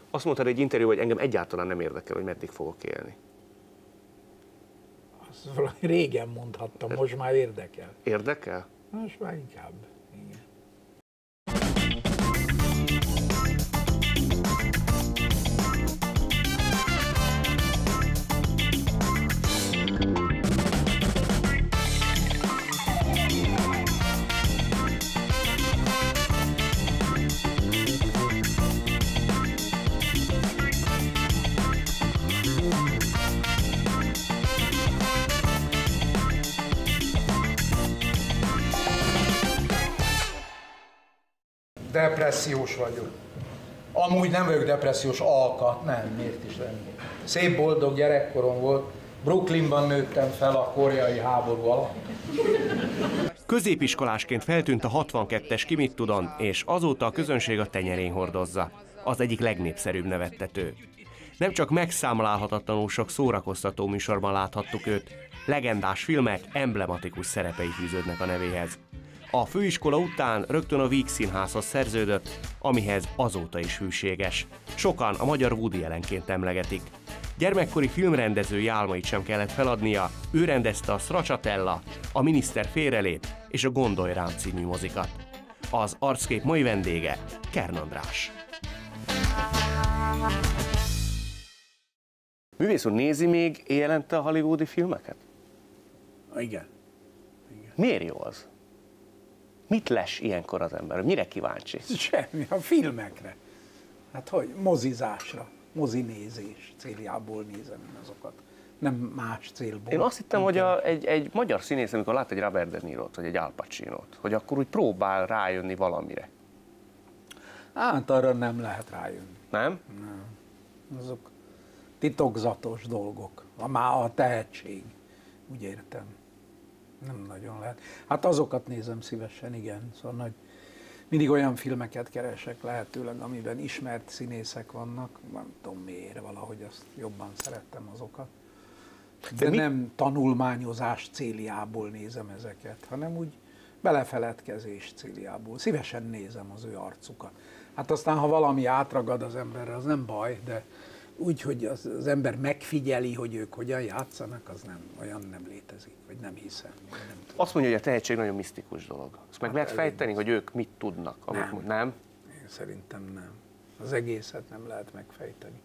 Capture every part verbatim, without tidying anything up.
Azt mondtad egy interjúban, hogy engem egyáltalán nem érdekel, hogy meddig fogok élni. Azt valami régen mondhattam, most már érdekel. Érdekel? Most már inkább, igen. Depressziós vagyok. Amúgy nem vagyok depressziós, alkat, nem, miért is lenni. Szép boldog gyerekkorom volt, Brooklynban nőttem fel a koreai háború alatt. Középiskolásként feltűnt a hatvankettes Ki mit tudon, és azóta a közönség a tenyerén hordozza. Az egyik legnépszerűbb nevettető. Nem csak megszámlálhatatlanul sok szórakoztató műsorban láthattuk őt, legendás filmek, emblematikus szerepei fűződnek a nevéhez. A főiskola után rögtön a Víg Színházhoz szerződött, amihez azóta is hűséges. Sokan a magyar Woody Allenként emlegetik. Gyermekkori filmrendezői álmait sem kellett feladnia, ő rendezte a Stracciatella, a Miniszter félrelép és a Gondolj rám című mozikat. Az Arckép mai vendége Kern András. Művész úr, nézi még éjjelente a hollywoodi filmeket? Igen. Igen. Miért jó az? Mit les ilyenkor az ember? Mire kíváncsi? Semmi, a filmekre. Hát hogy, mozizásra, mozinézés céljából nézem én azokat. Nem más célból. Én azt hittem, hogy a, egy, egy magyar színész, amikor lát egy Robert De Nirot, vagy egy Al Pacinót, hogy akkor úgy próbál rájönni valamire. Hát arra nem lehet rájönni. Nem? Nem. Azok titokzatos dolgok. Már a tehetség, úgy értem. Nem nagyon lehet. Hát azokat nézem szívesen, igen. Szóval nagy, mindig olyan filmeket keresek lehetőleg, amiben ismert színészek vannak. Nem tudom miért, valahogy azt jobban szerettem azokat. De, De nem tanulmányozás céljából nézem ezeket, hanem úgy belefeledkezés céljából. Szívesen nézem az ő arcukat. Hát aztán, ha valami átragad az emberre, az nem baj, de úgy, hogy az, az ember megfigyeli, hogy ők hogyan játszanak, az nem, olyan nem létezik, vagy nem hiszem. Nem Azt mondja, hogy a tehetség nagyon misztikus dolog. Azt meg Hát lehet fejteni, hogy ők mit tudnak? Amit Nem. nem? Én szerintem nem. Az egészet nem lehet megfejteni.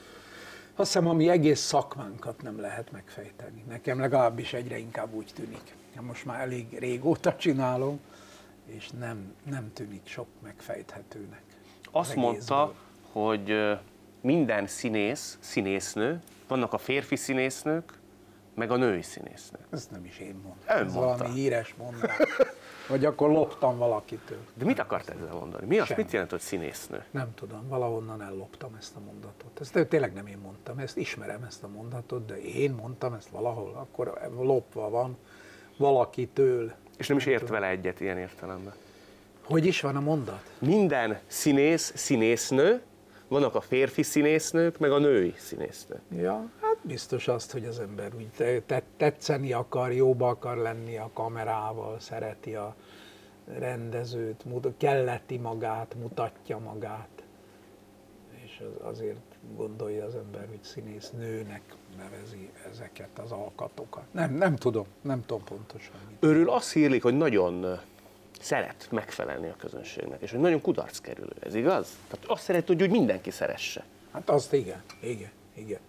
Azt hiszem, ami egész szakmánkat nem lehet megfejteni. Nekem legalábbis egyre inkább úgy tűnik. Most már elég régóta csinálom, és nem, nem tűnik sok megfejthetőnek. Azt mondta, hogy minden színész, színésznő, vannak a férfi színésznők, meg a női színésznők. Ezt nem is én mondtam. Ön Ez mondta. valami híres mondás. Vagy akkor loptam valakitől. De mit akart ezzel mondani? Mi az? Semmi. Mit jelent, hogy színésznő? Nem tudom, valahonnan elloptam ezt a mondatot. Ezt tényleg nem én mondtam, ezt ismerem ezt a mondatot, de én mondtam ezt valahol, akkor lopva van valakitől. És nem is ért tudom. vele egyet ilyen értelemben. Hogy is van a mondat? Minden színész, színésznő, vannak a férfi színésznők, meg a női színésznők. Ja, hát biztos azt, hogy az ember úgy te- tetszeni akar, jóba akar lenni a kamerával, szereti a rendezőt, kelleti magát, mutatja magát. És az, azért gondolja az ember, hogy színész nőnek nevezi ezeket az alkatokat. Nem, nem tudom, nem tudom pontosan. Őről azt hírlik, hogy nagyon szeret megfelelni a közönségnek, és hogy nagyon kudarckerülő. Ez igaz? Tehát azt szeret, hogy úgy mindenki szeresse. Hát azt igen, igen, igen.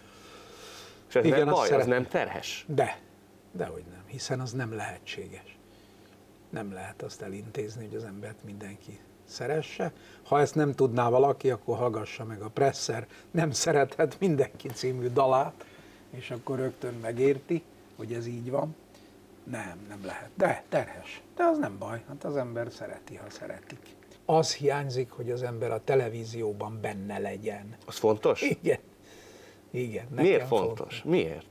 És ez Igen, nem azt baj, az szeretem. nem terhes? De, dehogy nem, hiszen az nem lehetséges. Nem lehet azt elintézni, hogy az embert mindenki szeresse. Ha ezt nem tudná valaki, akkor hallgassa meg a Presser Nem szerethet mindenki című dalát, és akkor rögtön megérti, hogy ez így van. Nem, nem lehet. De terhes. De az nem baj, hát az ember szereti, ha szeretik. Az hiányzik, hogy az ember a televízióban benne legyen. Az fontos? Igen. Igen. nekem Miért fontos? Miért?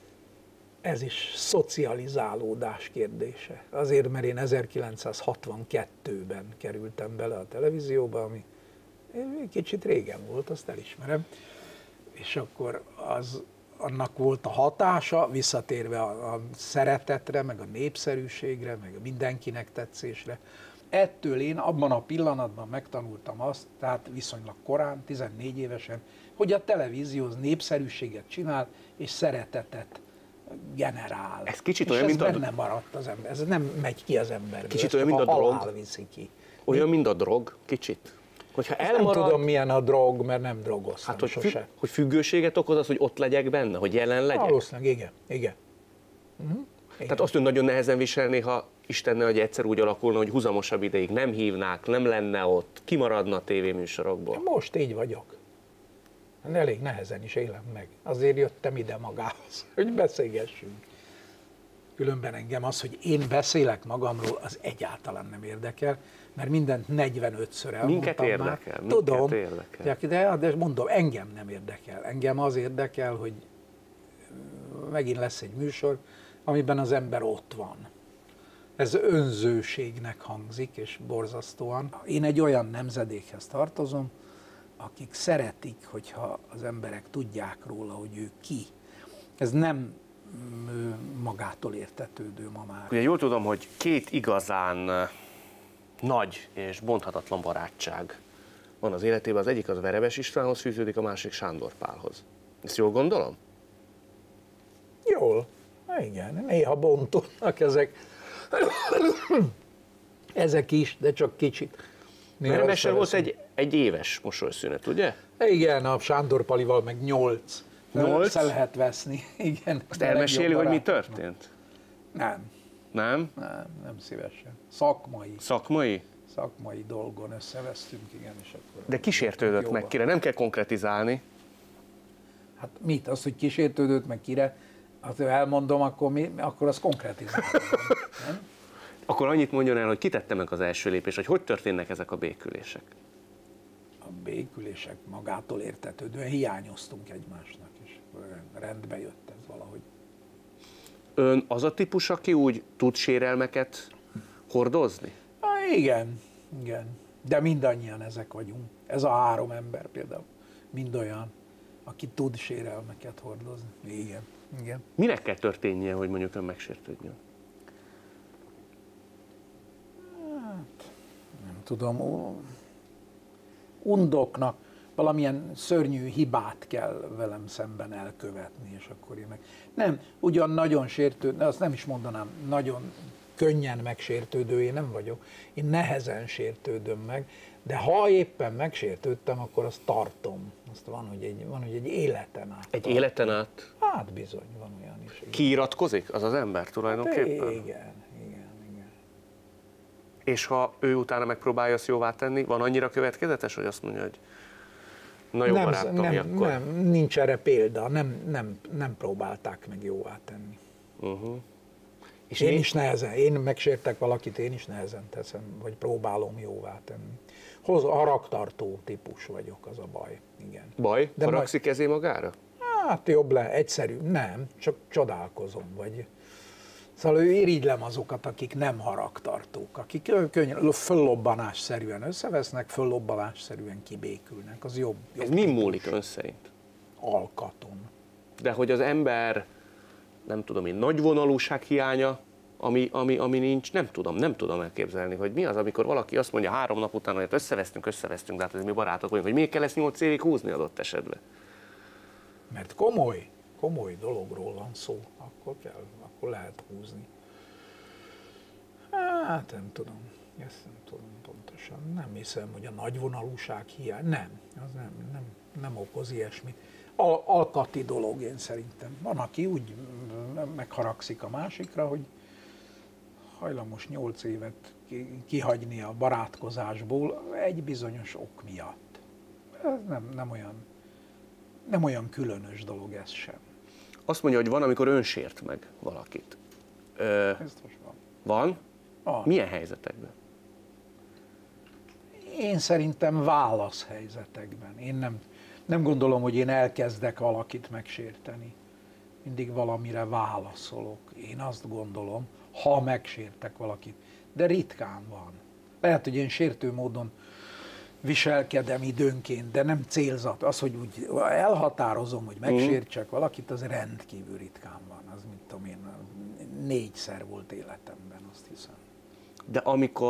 Ez is szocializálódás kérdése. Azért, mert én ezerkilencszázhatvankettőben kerültem bele a televízióba, ami kicsit régen volt, azt elismerem. És akkor az, annak volt a hatása, visszatérve a, a szeretetre, meg a népszerűségre, meg a mindenkinek tetszésre, ettől én abban a pillanatban megtanultam azt, tehát viszonylag korán, tizennégy évesen, hogy a televízió az népszerűséget csinál, és szeretetet generál. Ez kicsit és olyan, ez mint a... benne maradt az ember, ez nem megy ki az emberből. Kicsit olyan, mint a, a drog. Viszi ki. Olyan, mint a drog, kicsit. Hogyha elmarad... Nem tudom, milyen a drog, mert nem drogoztam hát, hogy, sose. Függ, hogy függőséget okoz az, hogy ott legyek benne, hogy jelen legyek? Valószínűleg, igen. igen. Uh-huh. Tehát azt ön nagyon nehezen viselné, ha Isten ne adja, egyszer úgy alakulna, hogy húzamosabb ideig nem hívnák, nem lenne ott, kimaradna a tévéműsorokból. Most így vagyok. Elég nehezen is élem meg. Azért jöttem ide magához, hogy beszélgessünk. Különben engem az, hogy én beszélek magamról, az egyáltalán nem érdekel, mert mindent negyvenötször elmondtam. Minket érdekel, már. Tudom, minket érdekel. De, de mondom, engem nem érdekel. Engem az érdekel, hogy megint lesz egy műsor, amiben az ember ott van. Ez önzőségnek hangzik, és borzasztóan. Én egy olyan nemzedékhez tartozom, akik szeretik, hogyha az emberek tudják róla, hogy ő ki. Ez nem magától értetődő ma már. Ugye jól tudom, hogy két igazán nagy és bonthatatlan barátság van az életében. Az egyik az Verebes Istvánhoz fűződik, a másik Sándor Pálhoz. Ezt jól gondolom? Jól. Igen, néha bontódnak ezek. Ezek is, de csak kicsit. Verebessel volt egy, egy éves mosolyszünet, ugye? Igen, a Sándor Palival meg nyolc. Nyolc? Össze lehet veszni. Igen. Azt elmeséli, hogy mi történt? Nem. Nem? Nem, nem szívesen. Szakmai. Szakmai? Szakmai dolgon összevesztünk, igen, és akkor... De kísértődött meg kire, nem kell konkretizálni. Hát mit? Az, hogy kísértődött meg kire, azt elmondom, akkor, mi, akkor az konkretizálni. Akkor annyit mondjon el, hogy kitette meg az első lépés, hogy hogy történnek ezek a békülések? A békülések magától értetődően hiányoztunk egymásnak, és rendbe jött ez valahogy. Ön az a típus, aki úgy tud sérelmeket hordozni? Há, igen, igen. De mindannyian ezek vagyunk. Ez a három ember például. Mind olyan, aki tud sérelmeket hordozni. Igen, igen. Minek kell történnie, hogy mondjuk ön megsértődjön? Hát, nem tudom, undoknak valamilyen szörnyű hibát kell velem szemben elkövetni, és akkor én meg... Nem, ugyan nagyon sértődő, azt nem is mondanám, nagyon könnyen megsértődő én nem vagyok. Én nehezen sértődöm meg, de ha éppen megsértődtem, akkor azt tartom. Azt van, hogy egy, van, hogy egy életen át. Egy életen át? Hát bizony, van olyan is. Kiiratkozik az az ember tulajdonképpen? Hát igen, igen, igen. És ha ő utána megpróbálja azt jóvá tenni, van annyira következetes, hogy azt mondja, hogy na jó nem, barátom, nem, akkor... nem, nincs erre példa, nem, nem, nem próbálták meg jóvá tenni. Uh-huh. És én mi? is nehezen, én megsértek valakit, én is nehezen teszem, vagy próbálom jóvá tenni. Hoz, haragtartó típus vagyok, az a baj. Igen. Baj? De Haragszik majd, ezé magára? Hát jobb le, egyszerű, nem, csak csodálkozom, vagy... Szóval ő irigylem azokat, akik nem haragtartók, akik könnyen, föllobbanásszerűen összevesznek, föllobbanásszerűen kibékülnek, az jobb. jobb Ez mi múlik ön szerint? Alkaton. De hogy az ember, nem tudom én, nagyvonalúság hiánya, ami, ami, ami nincs, nem tudom, nem tudom elképzelni, hogy mi az, amikor valaki azt mondja három nap után, hogy összevesztünk, összevesztünk, de hát ez mi barátok vagyunk, hogy miért kell ezt nyolc évig húzni adott esetben? Mert komoly, komoly dologról van szó, akkor kell, akkor lehet húzni. Hát nem tudom, ezt nem tudom pontosan. Nem hiszem, hogy a nagyvonalúság hiány, nem, az nem, nem, nem okoz ilyesmit. Al- alkati dolog én szerintem. Van, aki úgy megharagszik a másikra, hogy hajlamos nyolc évet kihagyni a barátkozásból egy bizonyos ok miatt. Ez nem, nem, olyan, nem olyan különös dolog ez sem. Azt mondja, hogy van, amikor ön sért meg valakit. Ö, Ez most van. van? van. Milyen helyzetekben? Én szerintem válaszhelyzetekben. Én nem, nem gondolom, hogy én elkezdek valakit megsérteni. Mindig valamire válaszolok. Én azt gondolom, ha megsértek valakit. De ritkán van. Lehet, hogy én sértő módon viselkedem időnként, de nem célzat. Az, hogy úgy elhatározom, hogy megsértsek valakit, az rendkívül ritkán van. Az, mint tudom én, négyszer volt életemben, azt hiszem. De amikor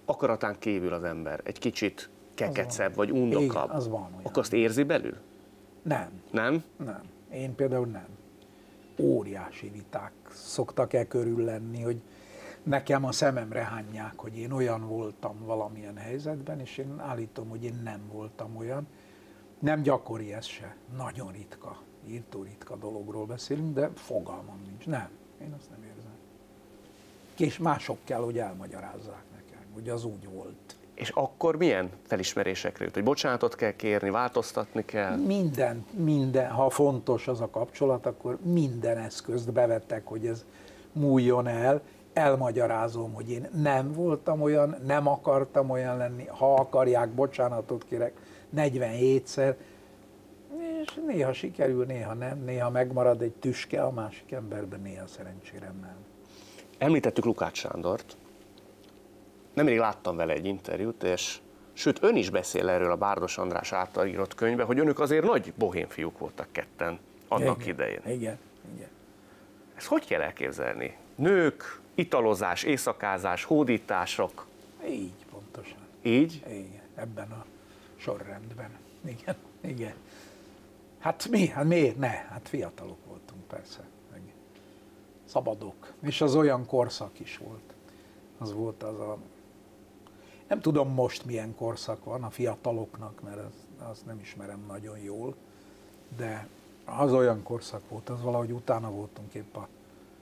akaratán kívül az ember egy kicsit kekecebb, vagy Igen, undokabb, az van olyan. akkor azt érzi belül? Nem. Nem? Nem. Én például nem. Óriási viták szoktak e körül lenni, hogy nekem a szememre hányják, hogy én olyan voltam valamilyen helyzetben, és én állítom, hogy én nem voltam olyan. Nem gyakori ez se. Nagyon ritka, írtó ritka dologról beszélünk, de fogalmam nincs. Nem. Én azt nem érzem. És mások kell, hogy elmagyarázzák nekem, hogy az úgy volt. És akkor milyen felismerésekre jut? Hogy bocsánatot kell kérni, változtatni kell? Minden, minden, ha fontos az a kapcsolat, akkor minden eszközt bevettek, hogy ez múljon el. Elmagyarázom, hogy én nem voltam olyan, nem akartam olyan lenni, ha akarják, bocsánatot kérek negyvenhétszer, és néha sikerül, néha nem, néha megmarad egy tüske a másik emberben, néha szerencsére nem. Említettük Lukács Sándort. Nemrég láttam vele egy interjút, és sőt, ön is beszél erről a Bárdos András által írott könyvbe, hogy önök azért nagy bohém fiúk voltak ketten annak Igen, idején. Igen, igen. Ezt hogy kell elképzelni? Nők, italozás, éjszakázás, hódítások. Így pontosan. Így? Igen, ebben a sorrendben. Igen, igen. Hát mi? Hát miért ne? Hát fiatalok voltunk persze. Meg szabadok. És az olyan korszak is volt. Az volt az a... Nem tudom most milyen korszak van a fiataloknak, mert az, azt nem ismerem nagyon jól, de az olyan korszak volt, az valahogy utána voltunk épp a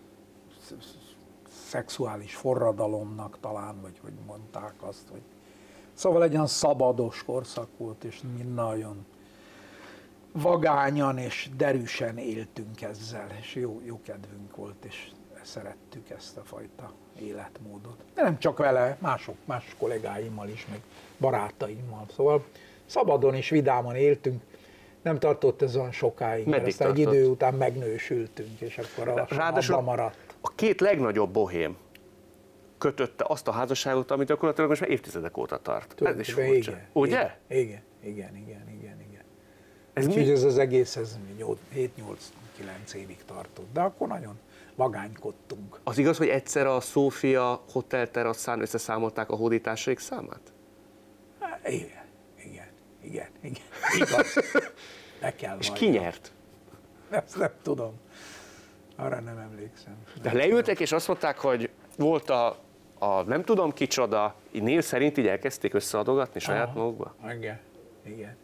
szexuális forradalomnak talán, vagy hogy mondták azt, hogy... Szóval egy olyan szabados korszak volt, és mi nagyon vagányan és derűsen éltünk ezzel, és jó, jó kedvünk volt, és szerettük ezt a fajta életmódot. De nem csak vele, mások, más kollégáimmal is, meg barátaimmal. Szóval szabadon és vidáman éltünk, nem tartott ez olyan sokáig, mert aztán egy idő után megnősültünk, és akkor lassan abba maradt. A két legnagyobb bohém kötötte azt a házasságot, amit gyakorlatilag most már évtizedek óta tart. Tudom, ez is furcsa. Igen, ugye? Igen, igen, igen, igen, igen. Ez Úgyhogy mi? ez az egész ez hét nyolc kilenc évig tartott, de akkor nagyon vagánykodtunk. Az igaz, hogy egyszer a Szófia Hotel teraszán összeszámolták a hódításaik számát? Há, igen, igen, igen, igen. Igaz. Be kell És valljam. ki nyert? Ezt nem tudom. Arra nem emlékszem. De Nem leültek tudom. és azt mondták, hogy volt a, a nem tudom kicsoda, így név szerint így elkezdték összeadogatni saját Aha, magukba? Igen, igen.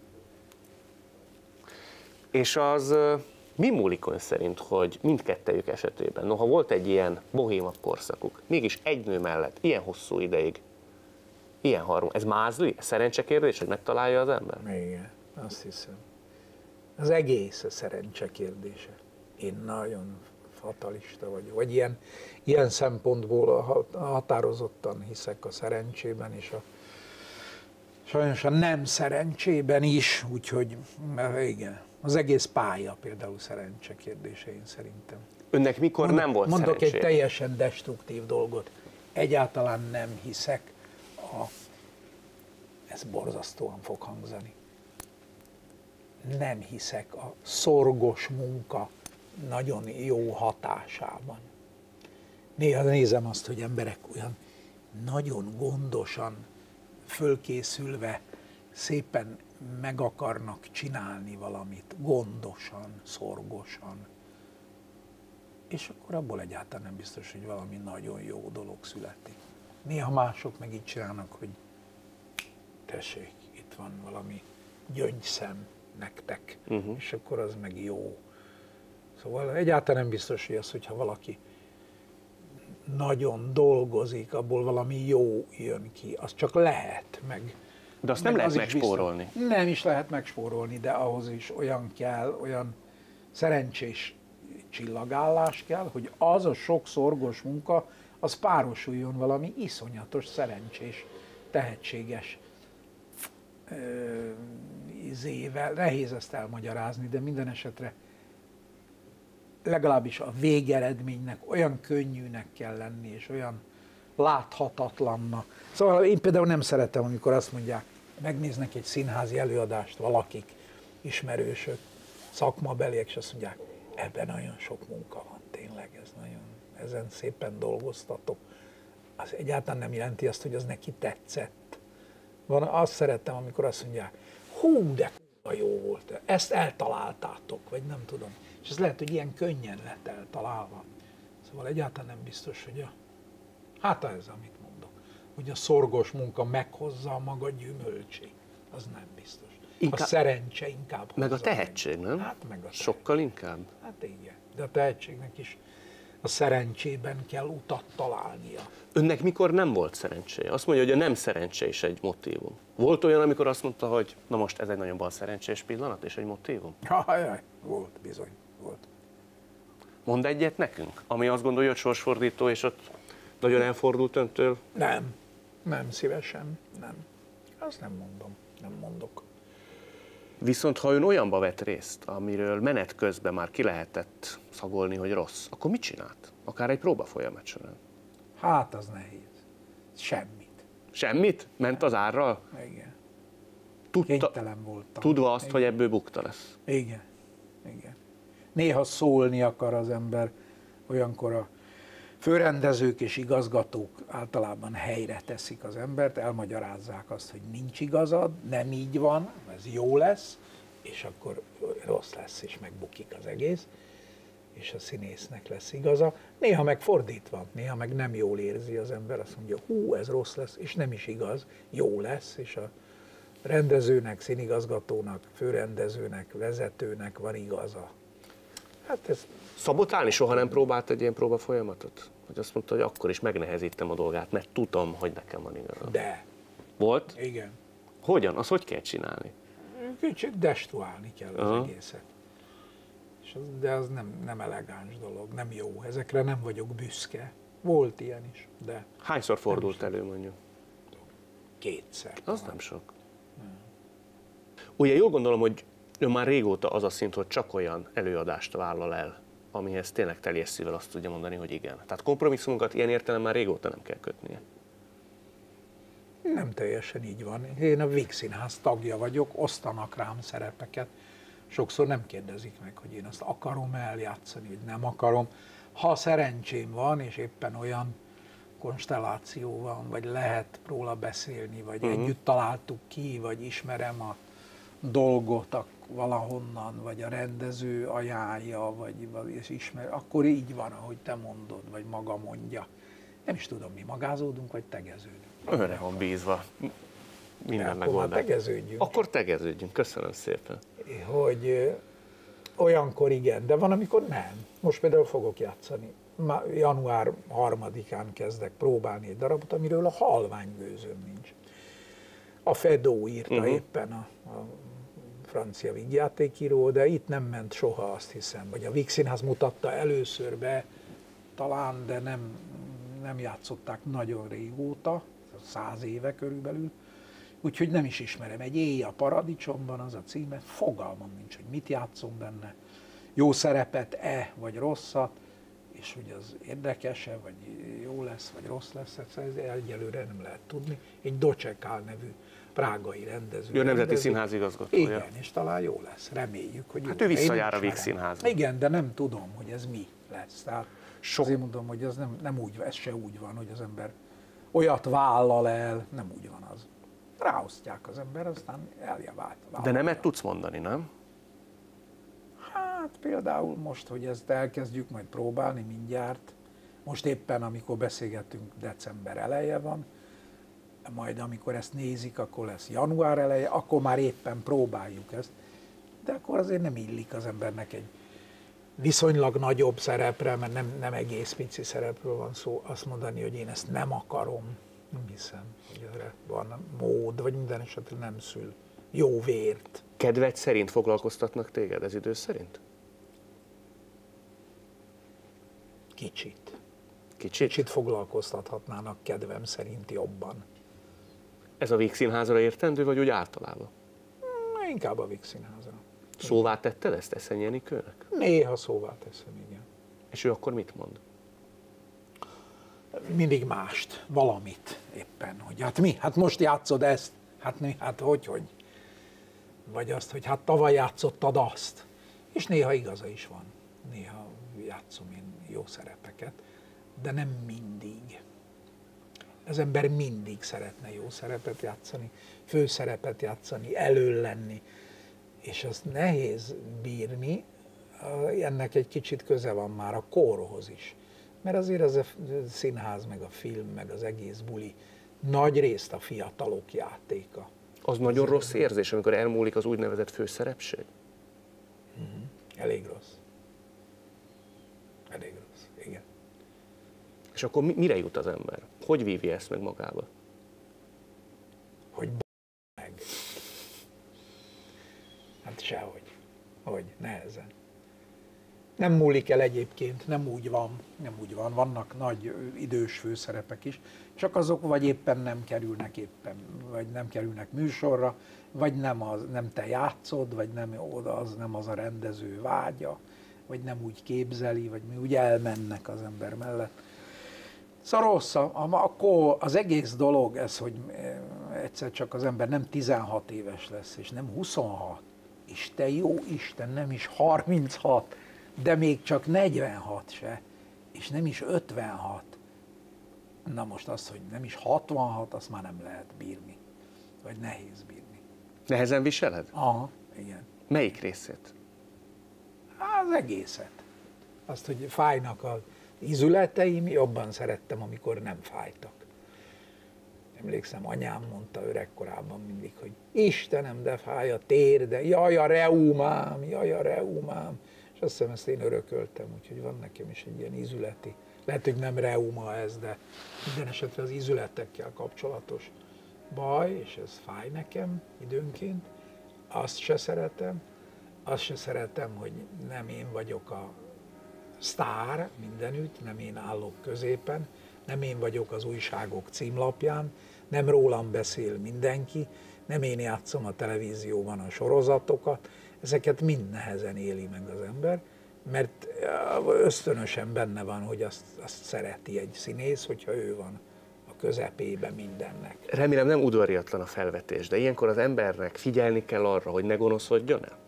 És az mi múlik ön szerint, hogy mindkettejük esetében, noha volt egy ilyen bohémabb korszakuk, mégis egy nő mellett, ilyen hosszú ideig, ilyen harmon, ez mázli? Ez szerencsekérdés, hogy megtalálja az ember? Igen, azt hiszem. Az egész a szerencse kérdése. Én nagyon fatalista vagyok, vagy ilyen, ilyen szempontból határozottan hiszek a szerencsében, és a, sajnos a nem szerencsében is, úgyhogy igen, az egész pálya például szerencse kérdése, én szerintem. Önnek mikor Mondok, nem volt Mondok szerencséje? egy teljesen destruktív dolgot. Egyáltalán nem hiszek a... Ez borzasztóan fog hangzani. Nem hiszek a szorgos munka nagyon jó hatásában. Néha nézem azt, hogy emberek olyan nagyon gondosan, fölkészülve, szépen meg akarnak csinálni valamit, gondosan, szorgosan. És akkor abból egyáltalán nem biztos, hogy valami nagyon jó dolog születik. Néha mások meg így csinálnak, hogy tessék, itt van valami gyöngyszem nektek, uh-huh. és akkor az meg jó. Szóval egyáltalán nem biztos, hogy az, hogyha valaki nagyon dolgozik, abból valami jó jön ki. Az csak lehet, meg... De azt nem lehet megspórolni. Biztos, nem is lehet megspórolni, de ahhoz is olyan kell, olyan szerencsés csillagállás kell, hogy az a sok szorgos munka, az párosuljon valami iszonyatos, szerencsés, tehetséges ö, izével. Nehéz ezt elmagyarázni, de minden esetre legalábbis a végeredménynek olyan könnyűnek kell lenni, és olyan láthatatlannak. Szóval én például nem szeretem, amikor azt mondják, megnéznek egy színházi előadást valakik, ismerősök, szakmabeliek, és azt mondják, ebben nagyon sok munka van, tényleg, ez nagyon, ezen szépen dolgoztatok. az egyáltalán nem jelenti azt, hogy az neki tetszett. Van, azt szerettem, amikor azt mondják, hú, de kurva jó volt, ezt eltaláltátok, vagy nem tudom. És ez lehet, hogy ilyen könnyen lett eltalálva. Szóval egyáltalán nem biztos, hogy a... Hát ez, amit mondok, hogy a szorgos munka meghozza a maga gyümölcsét. Az nem biztos. Inkább, a szerencse inkább meg a tehetség, meg. nem? Hát meg a tehetség. Sokkal inkább? Hát igen, de a tehetségnek is a szerencsében kell utat találnia. Önnek mikor nem volt szerencséje? Azt mondja, hogy a nem szerencse is egy motívum. Volt olyan, amikor azt mondta, hogy na most ez egy nagyon bal szerencsés pillanat és egy motívum? Jaj, volt, bizony, volt. Mondd egyet nekünk, ami azt gondolja, hogy sorsfordító, és ott nagyon elfordult öntől? Nem, nem szívesen, nem. Azt nem mondom, nem mondok. Viszont ha ön olyanba vett részt, amiről menet közben már ki lehetett szagolni, hogy rossz, akkor mit csinált? Akár egy próba folyamat során? Hát az nehéz. Semmit. Semmit? Ment az árral? Igen. Tudta, Kénytelen voltam. tudva azt, Igen. hogy ebből bukta lesz. Igen. Igen. Néha szólni akar az ember, olyankor a főrendezők és igazgatók általában helyre teszik az embert, elmagyarázzák azt, hogy nincs igazad, nem így van, ez jó lesz, és akkor rossz lesz, és megbukik az egész, és a színésznek lesz igaza. Néha meg fordítva, néha meg nem jól érzi az ember, azt mondja, hú, ez rossz lesz, és nem is igaz, jó lesz, és a rendezőnek, színigazgatónak, főrendezőnek, vezetőnek van igaza. Hát ez... Szabotálni soha nem próbált egy ilyen próba folyamatot? Hogy azt mondta, hogy akkor is megnehezítem a dolgát, mert tudom, hogy nekem van igazam. De. Volt? Igen. Hogyan? Azt hogy kell csinálni? Kicsit destruálni kell az Aha. egészet. És az, de az nem, nem elegáns dolog, nem jó. Ezekre nem vagyok büszke. Volt ilyen is, de... Hányszor fordult elő, mondjuk? Kétszer. Az talán. nem sok. Nem. Ugye jól gondolom, hogy ön már régóta az a szint, hogy csak olyan előadást vállal el, amihez tényleg teljes szívvel azt tudja mondani, hogy igen. Tehát kompromisszumokat ilyen értelem már régóta nem kell kötnie. Nem teljesen így van. Én a Víg Színház tagja vagyok, osztanak rám szerepeket. Sokszor nem kérdezik meg, hogy én azt akarom eljátszani, vagy nem akarom. Ha szerencsém van, és éppen olyan konstelláció van, vagy lehet róla beszélni, vagy uh-huh. együtt találtuk ki, vagy ismerem a dolgot a, valahonnan, vagy a rendező ajánlja, vagy, vagy és ismer, akkor így van, ahogy te mondod, vagy maga mondja. Nem is tudom, mi magázódunk, vagy tegeződünk. Önre van bízva. Minden megoldás. Tegeződjünk. Akkor tegeződjünk. Köszönöm szépen. Hogy ö, olyankor igen, de van, amikor nem. Most például fogok játszani. Má, január harmadikán kezdek próbálni egy darabot, amiről a halványgőzöm nincs. A Fedó írta uh-huh. éppen a, a francia vígjátékíró, de itt nem ment soha, azt hiszem. Vagy a Víg Színház mutatta először be, talán, de nem, nem játszották nagyon régóta, száz éve körülbelül. Úgyhogy nem is ismerem. Egy Éj a paradicsomban az a címe, fogalmam nincs, hogy mit játszom benne. Jó szerepet-e, vagy rosszat, és hogy az érdekes-e, vagy jó lesz, vagy rossz lesz, ez egyelőre nem lehet tudni. Egy Docsekál nevű prágai rendező. Ő a Nemzeti Színház igazgatója. Igen, és talán jó lesz, reméljük, hogy jó. Hát ő visszajár a Víg Színházba. Igen, de nem tudom, hogy ez mi lesz. Tehát Sok... azért mondom, hogy ez nem, nem úgy, ez se úgy van, hogy az ember olyat vállal el, nem úgy van az. Ráosztják az ember, aztán eljavált. De nemet tudsz mondani, nem? Hát például most, hogy ezt elkezdjük majd próbálni mindjárt, most éppen, amikor beszélgetünk, december eleje van, majd amikor ezt nézik, akkor lesz január eleje, akkor már éppen próbáljuk ezt, de akkor azért nem illik az embernek egy viszonylag nagyobb szerepre, mert nem, nem egész pici szerepről van szó, azt mondani, hogy én ezt nem akarom. Nem hiszem, hogy erre van mód, vagy minden esetre nem szül jó vért. Kedved szerint foglalkoztatnak téged ez idő szerint? Kicsit. Kicsit? Kicsit foglalkoztathatnának kedvem szerint jobban. Ez a Víg Színházra értendő, vagy úgy általában? Na, inkább a Víg Színházra. Szóvá tetted ezt Eszenyi Enikőnek? Néha szóvá teszem, igen. És ő akkor mit mond? Mindig mást, valamit éppen, hogy hát mi, hát most játszod ezt, hát mi, hát hogy, hogy. Vagy azt, hogy hát tavaly játszottad azt. És néha igaza is van, néha játszom én jó szerepeket, de nem mindig. Az ember mindig szeretne jó szerepet játszani, főszerepet játszani, elől lenni, és azt nehéz bírni, ennek egy kicsit köze van már a korhoz is. Mert azért az a színház, meg a film, meg az egész buli nagy részt a fiatalok játéka. Az nagyon rossz érzés, amikor elmúlik az úgynevezett főszerepség? Mm-hmm. Elég rossz. Elég rossz, igen. És akkor mire jut az ember? Hogy vívja ezt meg magába? Hogy b*** meg. Hát sehogy. Hogy, nehezen. Nem múlik el egyébként, nem úgy van, nem úgy van. Vannak nagy idős főszerepek is, csak azok vagy éppen nem kerülnek éppen, vagy nem kerülnek műsorra, vagy nem, az, nem te játszod, vagy nem oda, az nem az a rendező vágya, vagy nem úgy képzeli, vagy mi úgy elmennek az ember mellett. Szóval rossz, akkor az egész dolog ez, hogy egyszer csak az ember nem tizenhat éves lesz, és nem huszonhat, és te jó Isten, nem is harminchat, de még csak negyvenhat se, és nem is ötvenhat. Na most az, hogy nem is hatvanhat, azt már nem lehet bírni, vagy nehéz bírni. Nehezen viseled? Aha, igen. Melyik részét? Az egészet. Azt, hogy fájnak az ízületeim, jobban szerettem, amikor nem fájtak. Emlékszem, anyám mondta öregkorában mindig, hogy Istenem, de fáj a térde, jaj a reumám, jaj a reumám. És azt hiszem, ezt én örököltem, úgyhogy van nekem is egy ilyen ízületi. Lehet, hogy nem reuma ez, de minden esetre az ízületekkel kapcsolatos baj, és ez fáj nekem időnként. Azt se szeretem. Azt se szeretem, hogy nem én vagyok a sztár mindenütt, nem én állok középen, nem én vagyok az újságok címlapján, nem rólam beszél mindenki, nem én játszom a televízióban a sorozatokat, ezeket mind nehezen éli meg az ember, mert ösztönösen benne van, hogy azt, azt szereti egy színész, hogyha ő van a közepébe mindennek. Remélem nem udvariatlan a felvetés, de ilyenkor az embernek figyelni kell arra, hogy ne gonoszodjon el?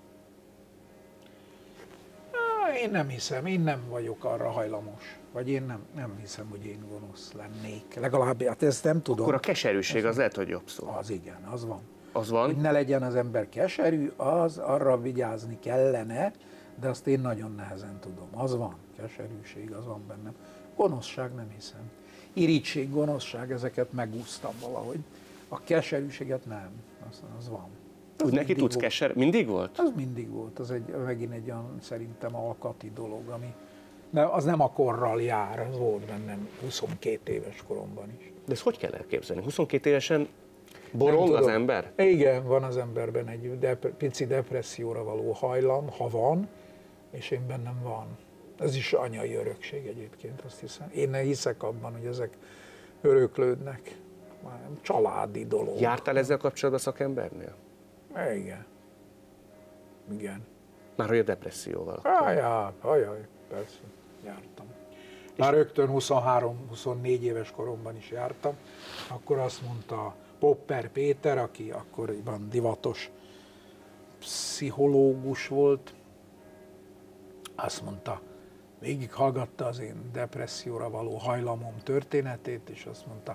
Én nem hiszem, én nem vagyok arra hajlamos. Vagy én nem, nem hiszem, hogy én gonosz lennék. Legalább, hát ezt nem tudom. Akkor a keserűség az lehet, hogy jobb szó. Az igen, az van. Az van? Hogy ne legyen az ember keserű, az arra vigyázni kellene, de azt én nagyon nehezen tudom. Az van, keserűség, az van bennem. Gonoszság nem hiszem. Irigység, gonoszság, ezeket megúsztam valahogy. A keserűséget nem, az, az van. Úgy neki tudsz keser? Mindig volt? Az mindig volt, az egy, megint egy olyan szerintem alkati dolog, ami de az nem a korral jár, az volt bennem huszonkét éves koromban is. De ezt hogy kell elképzelni? huszonkét évesen borong az ember? Igen, van az emberben egy dep- pici depresszióra való hajlam, ha van, és én bennem van. Ez is anyai örökség egyébként, azt hiszem. Én hiszek abban, hogy ezek öröklődnek. Családi dolog. Jártál ezzel kapcsolatban szakembernél? Igen. Igen. Már hogy a depresszióval? Ajaj, ajaj, persze, jártam. Már rögtön huszonhárom-huszonnégy éves koromban is jártam. Akkor azt mondta Popper Péter, aki akkoriban divatos pszichológus volt, azt mondta, végighallgatta az én depresszióra való hajlamom történetét, és azt mondta,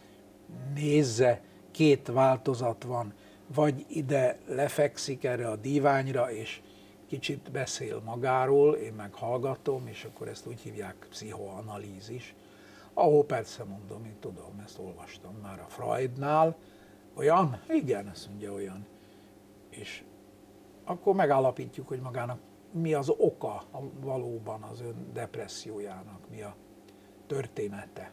nézze, két változat van, vagy ide lefekszik erre a díványra, és kicsit beszél magáról, én meg hallgatom, és akkor ezt úgy hívják pszichoanalízis, ahol persze mondom, én tudom, ezt olvastam már a Freudnál, olyan? Igen, azt mondja olyan. És akkor megállapítjuk, hogy magának mi az oka valóban az ön depressziójának, mi a története.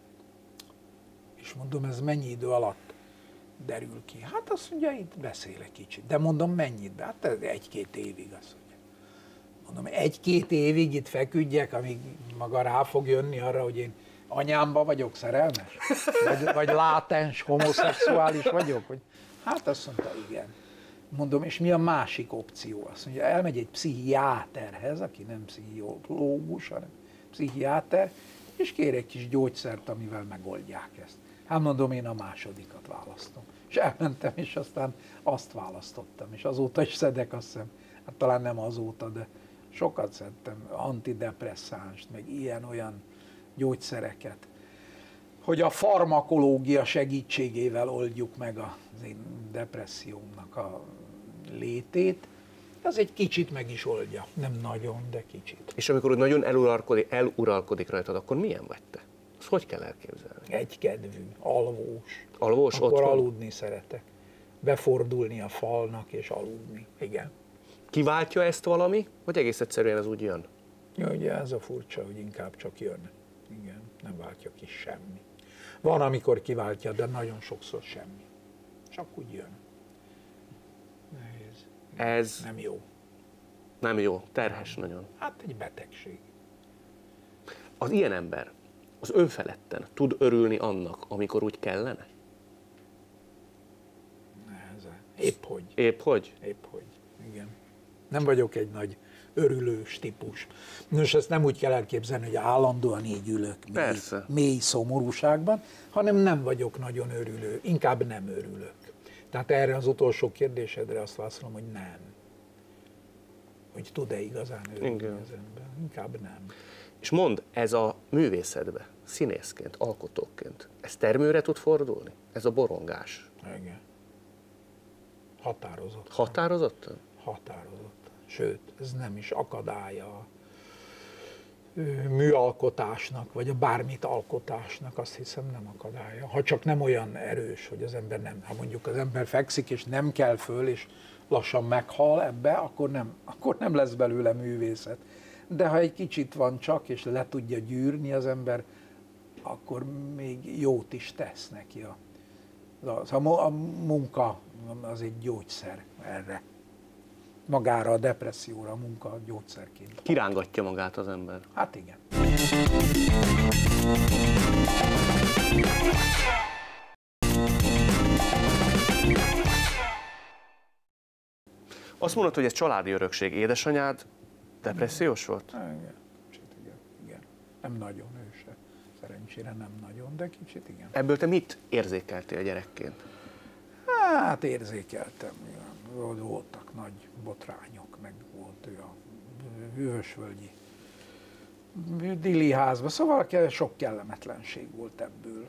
És mondom, ez mennyi idő alatt derül ki? Hát azt mondja, itt beszél egy kicsit. De mondom, mennyit? Hát egy-két évig azt mondja. Mondom, egy-két évig itt feküdjek, amíg maga rá fog jönni arra, hogy én anyámba vagyok szerelmes? Vagy, vagy látens, homoszexuális vagyok? Hogy, hát azt mondta, igen. Mondom, és mi a másik opció? Azt mondja, elmegy egy pszichiáterhez, aki nem pszichológus, hanem pszichiáter, és kér egy kis gyógyszert, amivel megoldják ezt. Hát mondom, én a másodikat választom. És elmentem, és aztán azt választottam, és azóta is szedek, azt hiszem, hát talán nem azóta, de sokat szedtem antidepresszánst, meg ilyen-olyan gyógyszereket, hogy a farmakológia segítségével oldjuk meg az én depressziómnak a létét, az egy kicsit meg is oldja. Nem nagyon, de kicsit. És amikor úgy nagyon eluralkodik, eluralkodik rajtad, akkor milyen vagy te? Azt hogy kell elképzelni? Egykedvű, alvós. Alvós Akkor otthon? aludni szeretek. Befordulni a falnak és aludni. Igen. Kiváltja ezt valami, vagy egész egyszerűen ez úgy jön? Ja, ugye ez a furcsa, hogy inkább csak jön. Igen, nem váltja ki semmi. Van, amikor kiváltja, de nagyon sokszor semmi. Csak úgy jön. Nehéz. Ez Nem jó. nem jó, terhes nagyon. Hát egy betegség. Az ilyen ember az önfeledten tud örülni annak, amikor úgy kellene? Nehezen. Épp hogy. Épp hogy? Épp hogy. Igen. Nem vagyok egy nagy örülős típus. Nos, ezt nem úgy kell elképzelni, hogy állandóan így ülök mély, Persze. mély szomorúságban, hanem nem vagyok nagyon örülő, inkább nem örülök. Tehát erre az utolsó kérdésedre azt válaszolom, hogy nem. Hogy tud-e igazán örülni Igen. az ember? Inkább nem. És mondd, ez a művészetbe, színészként, alkotóként, ez termőre tud fordulni? Ez a borongás? Igen. Határozott. Határozottan? Határozott. Sőt, ez nem is akadálya a ö, műalkotásnak, vagy a bármit alkotásnak, azt hiszem nem akadálya. Ha csak nem olyan erős, hogy az ember nem, ha mondjuk az ember fekszik, és nem kell föl, és lassan meghal ebbe, akkor nem, akkor nem lesz belőle művészet. De ha egy kicsit van csak, és le tudja gyűrni az ember, akkor még jót is tesz neki. A, a, a munka az egy gyógyszer erre. Magára a depresszióra a munka gyógyszerként. Kirángatja magát az ember. Hát igen. Azt mondod, hogy ez családi örökség. Édesanyád depressziós volt? Igen, kicsit igen, igen. Nem nagyon ő se. Szerencsére nem nagyon, de kicsit igen. Ebből te mit érzékeltél gyerekként? Hát érzékeltem. Voltak nagy botrányok, meg volt ő a hűvösvölgyi Dili házban, szóval sok kellemetlenség volt ebből.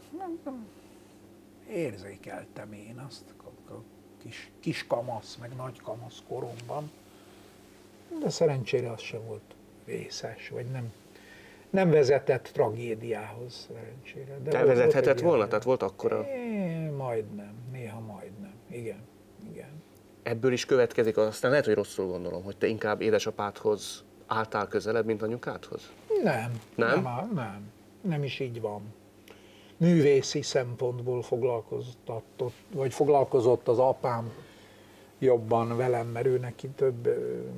Érzékeltem én azt a kis, kis kamasz, meg nagy kamasz koromban, de szerencsére az sem volt vészes, vagy nem, nem vezetett tragédiához, szerencsére. De Te vezethetett volna? Ilyen, tehát volt akkora? É, majdnem, néha majdnem, igen, igen. Ebből is következik, aztán lehet, hogy rosszul gondolom, hogy te inkább édesapádhoz álltál közelebb, mint anyukádhoz? Nem, nem, nem, nem, nem is így van. Művészi szempontból foglalkoztatott, vagy foglalkozott az apám jobban velem, mert ő neki több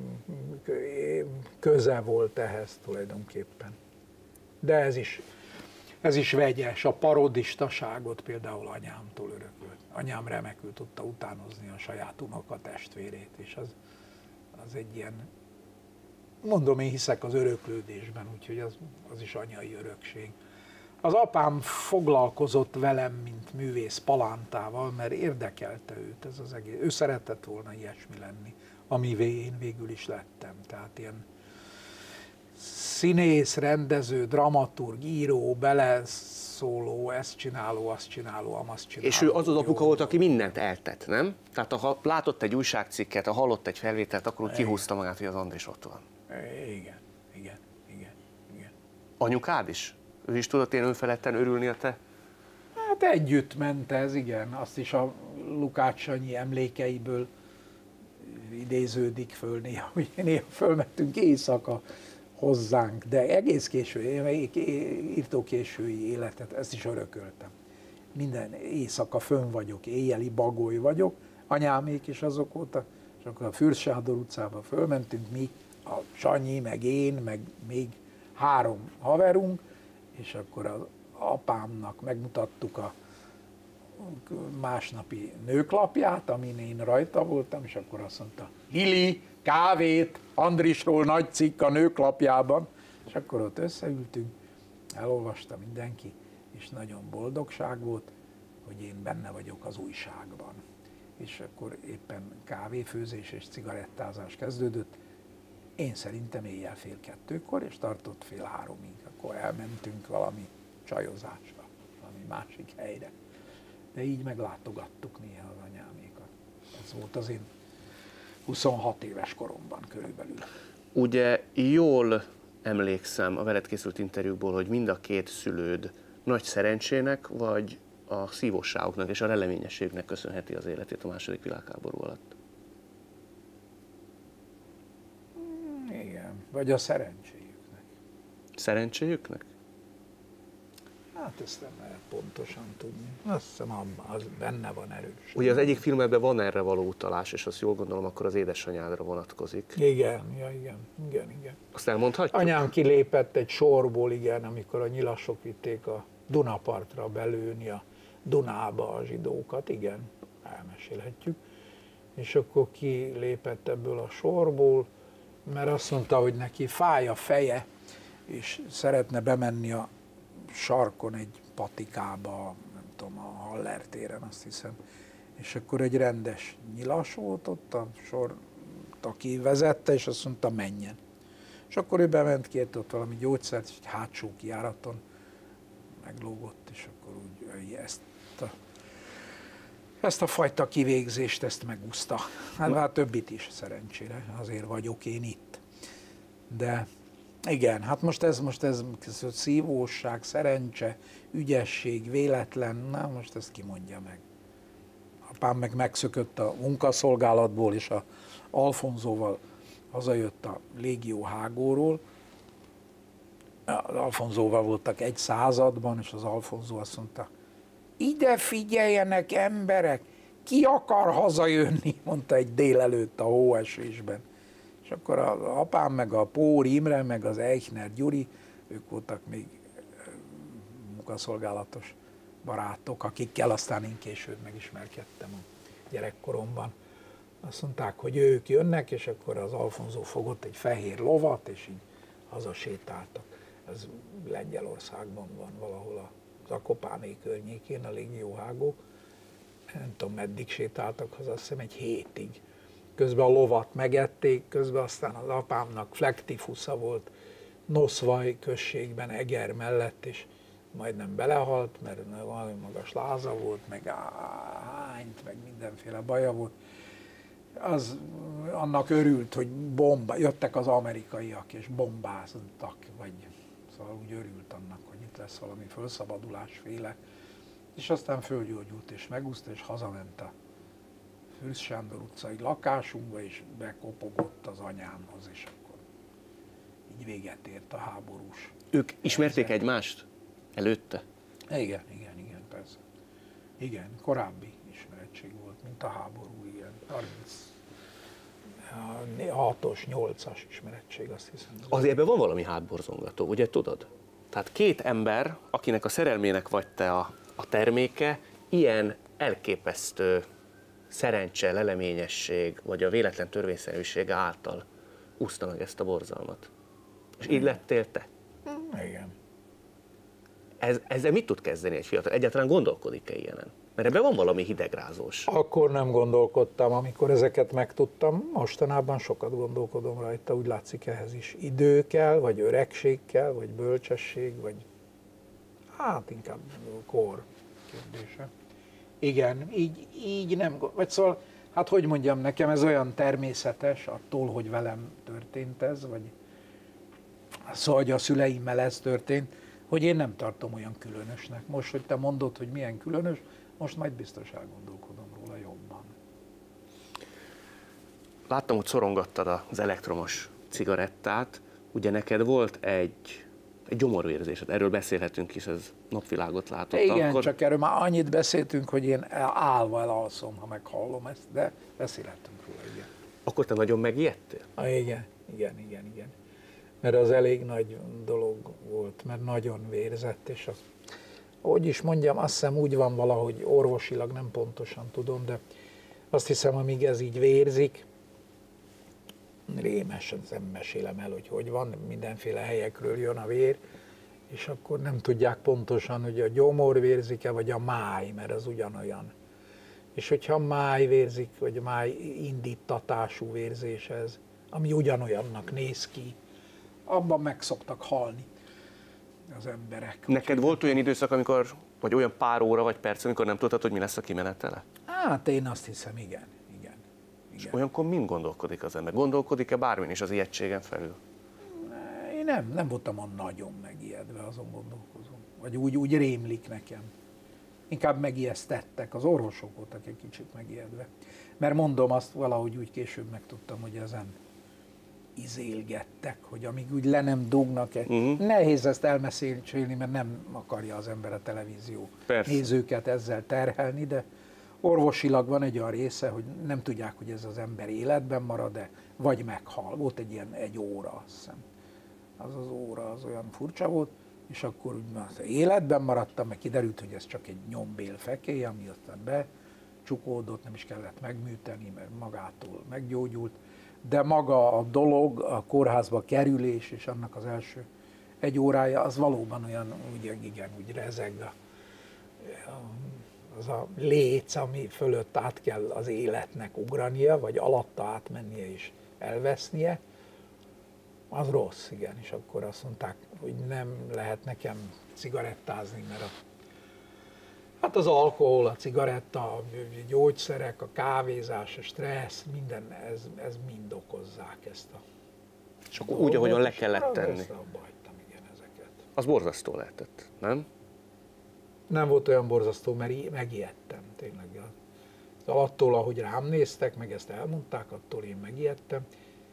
köze volt ehhez tulajdonképpen. De ez is, ez is vegyes, a parodistaságot például anyámtól örökölt. Anyám remekül tudta utánozni a saját unoka testvérét, és az, az egy ilyen, mondom, én hiszek az öröklődésben, úgyhogy az, az is anyai örökség. Az apám foglalkozott velem, mint művész palántával, mert érdekelte őt ez az egész. Ő szeretett volna ilyesmi lenni, amivé én végül is lettem. Tehát ilyen színész, rendező, dramaturg, író, beleszóló, ezt csináló, azt csináló, azt csináló. És ő az az apuka volt, aki mindent eltett, nem? Tehát ha látott egy újságcikket, ha hallott egy felvételt, akkor úgy kihúzta magát, hogy az Andris ott van. Igen, igen, igen, igen. Anyukád is? Ő is tudott én önfeledten örülni a te? Hát együtt ment ez, igen. Azt is a Lukács Sanyi emlékeiből idéződik föl néha, hogy néha fölmentünk éjszaka hozzánk, de egész késő, írtó késői életet, ezt is örököltem. Minden éjszaka fönn vagyok, éjjeli bagoly vagyok, anyámék is azok voltak, és akkor a Fürst-Sándor utcába fölmentünk mi, a Sanyi, meg én, meg még három haverunk, és akkor az apámnak megmutattuk a másnapi nőklapját, amin én rajta voltam, és akkor azt mondta, Hili, kávét, Andrisról nagy cikk a nőklapjában, és akkor ott összeültünk, elolvasta mindenki, és nagyon boldogság volt, hogy én benne vagyok az újságban. És akkor éppen kávéfőzés és cigarettázás kezdődött, én szerintem éjjel fél kettőkor, és tartott fél háromig, akkor elmentünk valami csajozásra. valami másik helyre. De így meglátogattuk néha az anyámékat. Ez volt az én huszonhat éves koromban körülbelül. Ugye jól emlékszem a veled készült interjúkból, hogy mind a két szülőd nagy szerencsének, vagy a szívosságoknak és a leleményességnek köszönheti az életét a második világháború alatt. Igen, vagy a szerencséjüknek. Szerencséjüknek? Hát ezt nem lehet pontosan tudni. Azt hiszem, abban, az benne van erős. Ugye az egyik filmben van erre való utalás, és azt jól gondolom, akkor az édesanyádra vonatkozik. Igen, ja, igen, igen, igen. Azt elmondhatjuk? Anyám kilépett egy sorból, igen, amikor a nyilasok vitték a Dunapartra belőni a Dunába a zsidókat, igen, elmesélhetjük. És akkor kilépett ebből a sorból, mert azt mondta, hogy neki fáj a feje, és szeretne bemenni a sarkon egy patikába, nem tudom, a Haller téren, azt hiszem. És akkor egy rendes nyilas volt ott, a sor, aki vezette, és azt mondta, menjen. És akkor ő bement, kért ott valami gyógyszert, és egy hátsó kijáraton meglógott, és akkor úgy ezt a, ezt a fajta kivégzést, ezt megúszta. Hát, hát többit is szerencsére, azért vagyok én itt. De igen, hát most ez, most ez, ez szívóság, szerencse, ügyesség, véletlen, na most ezt ki mondja meg. Apám meg megszökött a munkaszolgálatból, és a Alfonzóval hazajött a légió hágóról. Az Alfonzóval voltak egy században, és az Alfonzó azt mondta, ide figyeljenek emberek, ki akar hazajönni, mondta egy délelőtt a hóesésben. És akkor az apám, meg a Pór Imre, meg az Eichner Gyuri, ők voltak még munkaszolgálatos barátok, akikkel aztán én később megismerkedtem a gyerekkoromban. Azt mondták, hogy ők jönnek, és akkor az Alfonzó fogott egy fehér lovat, és így hazasétáltak. Ez Lengyelországban van, valahol a Zakopáné környékén, a légióhágó. Nem tudom, meddig sétáltak haza, azt hiszem egy hétig. Közben a lovat megették, közben aztán az apámnak flektifusza volt Noszvaj községben, Eger mellett, és majdnem belehalt, mert valami magas láza volt, meg hányt, meg mindenféle baja volt. Az annak örült, hogy bomba, jöttek az amerikaiak, és bombáztak, vagy szóval úgy örült annak, hogy itt lesz valami felszabadulásféle. És aztán fölgyógyult, és megúszta, és hazament a Fürsz Sándor utcai lakásunkba, és bekopogott az anyámhoz, és akkor így véget ért a háborús. Ők ismerték helyzet. Egymást előtte? Igen, igen, igen, persze. Igen, korábbi ismerettség volt, mint a háború, igen. harminchatos, nyolcas ismerettség, azt hiszem. Azért ebben van valami hátborzongató, ugye tudod? Tehát két ember, akinek a szerelmének vagy te a, a terméke, ilyen elképesztő szerencse, leleményesség, vagy a véletlen törvényszerűsége által úszta meg ezt a borzalmat. És így lettél te. Igen. Ez, ezzel mit tud kezdeni egy fiatal? Egyáltalán gondolkodik-e ilyenen? Mert ebben van valami hidegrázós. Akkor nem gondolkodtam, amikor ezeket megtudtam. Mostanában sokat gondolkodom rajta, úgy látszik ehhez is idő kell, vagy öregség kell, vagy bölcsesség, vagy hát inkább kor kérdése. Igen, így, így nem, vagy szóval, hát hogy mondjam, nekem ez olyan természetes attól, hogy velem történt ez, vagy szóval, hogy a szüleimmel ez történt, hogy én nem tartom olyan különösnek. Most, hogy te mondod, hogy milyen különös, most majd biztos elgondolkodom róla jobban. Láttam, hogy szorongattad az elektromos cigarettát. Ugye neked volt egy, egy gyomorvérzésed, erről beszélhetünk is, ez napvilágot látott. Igen, akkor... csak erről már annyit beszéltünk, hogy én állva elalszom, ha meghallom ezt, de beszélhetünk róla, igen. Akkor te nagyon megijedtél? Ah, igen, igen, igen, igen. Mert az elég nagy dolog volt, mert nagyon vérzett, és az, hogy is mondjam, azt hiszem úgy van valahogy orvosilag, nem pontosan tudom, de azt hiszem, amíg ez így vérzik, rémesen nem mesélem el, hogy hogy van, mindenféle helyekről jön a vér, és akkor nem tudják pontosan, hogy a gyomor vérzik-e, vagy a máj, mert az ugyanolyan. És hogyha a máj vérzik, vagy a máj indítatású vérzés ez, ami ugyanolyannak néz ki, abban meg szoktak halni. az emberek. Neked volt olyan időszak, amikor, vagy olyan pár óra vagy perc, amikor nem tudtad, hogy mi lesz a kimenetele? Hát én azt hiszem, igen. igen, És igen. olyankor mind gondolkodik az ember? Gondolkodik-e bármin is az ijegységen felül? Én nem, nem voltam a nagyon megijedve, azon gondolkozom. Vagy úgy, úgy rémlik nekem. Inkább megijesztettek, az orvosok voltak egy kicsit megijedve. Mert mondom, azt valahogy úgy később megtudtam, hogy ezen izélgettek, hogy amíg úgy le nem dugnak, uh-huh. nehéz ezt elmesélni, mert nem akarja az ember a televízió Persze. nézőket ezzel terhelni, de orvosilag van egy olyan része, hogy nem tudják, hogy ez az ember életben marad, de vagy meghal. Volt egy ilyen egy óra, azt hiszem. Az az óra az olyan furcsa volt, és akkor úgy már életben maradtam, meg kiderült, hogy ez csak egy nyombél fekély, ami aztán becsukódott, nem is kellett megműteni, mert magától meggyógyult. De maga a dolog, a kórházba kerülés és annak az első egy órája, az valóban olyan, úgy, igen, úgy rezeg a, az a léc, ami fölött át kell az életnek ugrania, vagy alatta átmennie és elvesznie, az rossz, igen. És akkor azt mondták, hogy nem lehet nekem cigarettázni, mert a, hát az alkohol, a cigaretta, a gyógyszerek, a kávézás, a stressz, minden, ez, ez mind okozzák ezt a... És akkor úgy, ahogyan le kellett tenni. Abba hagytam, igen, ezeket. Az borzasztó lehetett, nem? Nem volt olyan borzasztó, mert megijedtem tényleg. Az attól, ahogy rám néztek, meg ezt elmondták, attól én megijedtem.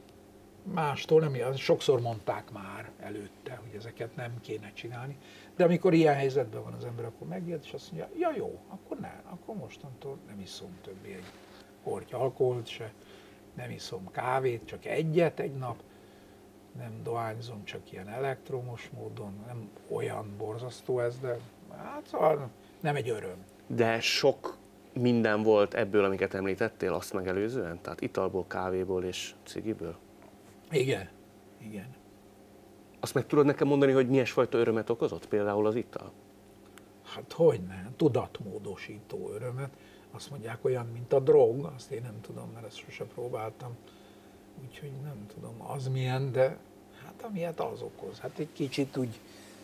Mástól nem, sokszor mondták már előtte, hogy ezeket nem kéne csinálni, de amikor ilyen helyzetben van az ember, akkor megijed, és azt mondja, ja jó, akkor ne, akkor mostantól nem iszom többé egy korty alkoholt se, nem iszom kávét, csak egyet egy nap, nem dohányzom, csak ilyen elektromos módon, nem olyan borzasztó ez, de hát szóval nem egy öröm. De sok minden volt ebből, amiket említettél, azt megelőzően? Tehát italból, kávéból és cigiből? Igen, igen. Azt meg tudod nekem mondani, hogy milyesfajta örömet okozott, például az ital? Hát hogyne, tudatmódosító örömet. Azt mondják olyan, mint a drog, azt én nem tudom, mert ezt sose próbáltam. Úgyhogy nem tudom, az milyen, de hát amilyet az okoz. Hát egy kicsit úgy,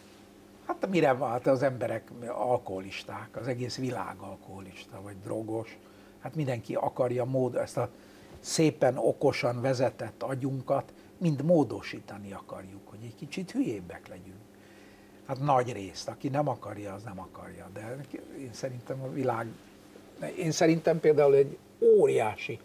hát mire vált az emberek alkoholisták, az egész világ alkoholista, vagy drogos. Hát mindenki akarja mód, ezt a szépen okosan vezetett agyunkat mind módosítani akarjuk, hogy egy kicsit hülyébbek legyünk. Hát nagy részt, aki nem akarja, az nem akarja, de én szerintem a világ, én szerintem például egy óriási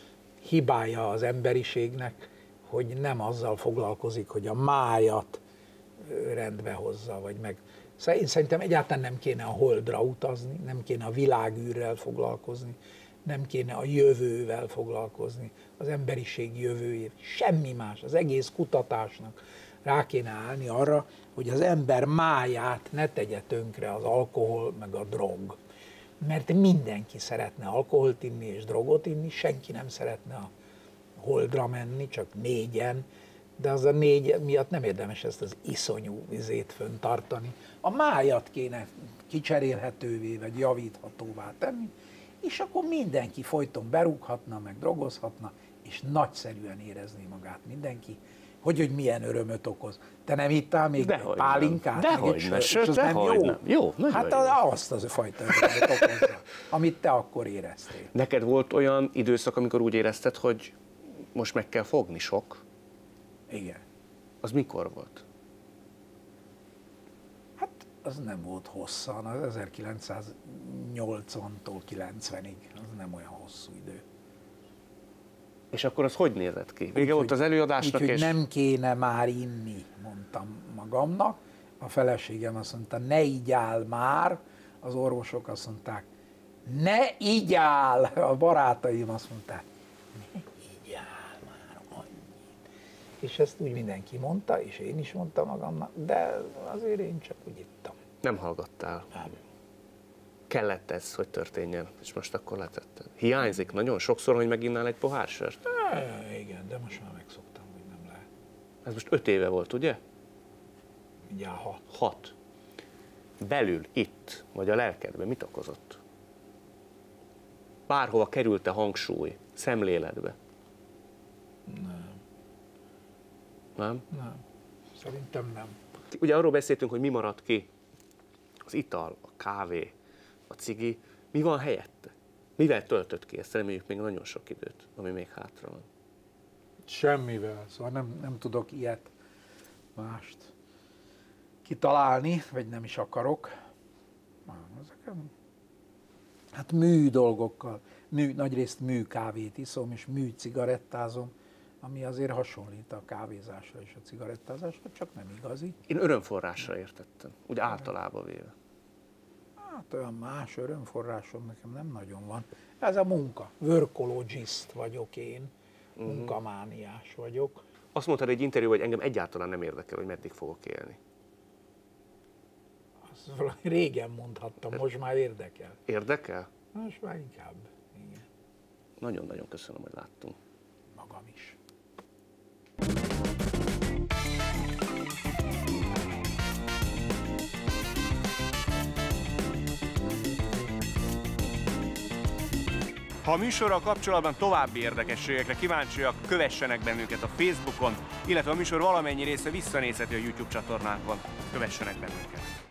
hibája az emberiségnek, hogy nem azzal foglalkozik, hogy a májat rendbe hozza, vagy meg. Én szerintem egyáltalán nem kéne a holdra utazni, nem kéne a világűrrel foglalkozni, nem kéne a jövővel foglalkozni, az emberiség jövőjét, semmi más, az egész kutatásnak rá kéne állni arra, hogy az ember máját ne tegye tönkre az alkohol meg a drog. Mert mindenki szeretne alkoholt inni és drogot inni, senki nem szeretne a holdra menni, csak négyen, de az a négy miatt nem érdemes ezt az iszonyú vizét föntartani. A májat kéne kicserélhetővé vagy javíthatóvá tenni, és akkor mindenki folyton berúghatna, meg drogozhatna, és nagyszerűen érezné magát mindenki, hogy, hogy milyen örömöt okoz. Te nem hittál még dehogy pálinkát? Dehogy ne, sőt, dehogy jó? nem. Jó, hát az, azt az a fajta örömöt okozza, amit te akkor éreztél. Neked volt olyan időszak, amikor úgy érezted, hogy most meg kell fogni sok? Igen. Az mikor volt? Hát az nem volt hosszan, az ezerkilencszáznyolcvantól kilencvenig, az nem olyan hosszú idő. És akkor az hogy nézett ki? Vége úgy, volt az előadásnak, úgy, és... nem kéne már inni, mondtam magamnak. A feleségem azt mondta, ne igyál már. Az orvosok azt mondták, ne igyál. A barátaim azt mondták, ne igyál már annyit. És ezt úgy mindenki mondta, és én is mondtam magamnak, de azért én csak úgy ittam. Nem hallgattál. Nem. Kellett ez, hogy történjen, és most akkor letetted. Hiányzik nagyon sokszor, hogy meginnál egy pohár sört? É, igen, de most már megszoktam, hogy nem lehet. Ez most öt éve volt, ugye? Mindjárt hat. Hat. Belül, itt, vagy a lelkedben mit okozott? Bárhova került-e hangsúly, szemléletbe? Nem. Nem? Nem. Szerintem nem. Ugye arról beszéltünk, hogy mi maradt ki. Az ital, a kávé, a cigi. Mi van helyette? Mivel töltött ki ezt? Reméljük még nagyon sok időt, ami még hátra van. Semmivel, szóval nem, nem tudok ilyet mást kitalálni, vagy nem is akarok. Ezeken, hát mű dolgokkal, mű, nagyrészt mű kávét iszom, és mű cigarettázom, ami azért hasonlít a kávézásra és a cigarettázásra, csak nem igazi. Én örömforrásra értettem, úgy általában véve. Hát olyan más örömforrásom nekem nem nagyon van. Ez a munka. Workologist vagyok én, uh-huh. munkamániás vagyok. Azt mondtad egy interjúban, hogy engem egyáltalán nem érdekel, hogy meddig fogok élni. Azt valami régen mondhattam, most már érdekel. Érdekel? Most már inkább, igen. Nagyon-nagyon köszönöm, hogy láttunk. Magam is. Ha a műsorral kapcsolatban további érdekességekre kíváncsiak, kövessenek bennünket a Facebookon, illetve a műsor valamennyi része visszanézheti a YouTube csatornánkon. Kövessenek bennünket!